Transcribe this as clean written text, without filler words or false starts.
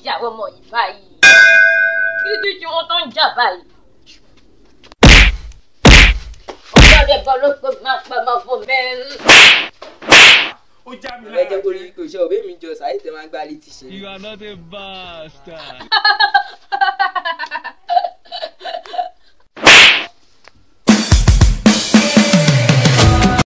jà àwọn ọmọ yìí báyìí? Kí ló dé tí wọ́n tó ń jà báyìí? Ọjọ́ rẹ̀ bọ́ ló pé máa pa máa fún mẹ́rin. Ó já mi lára. Ẹ jẹ́ kó rí ipò iṣẹ́ òbí mi jọ sàyè tẹ máa ń gbá létí ṣe. You are not a bastard.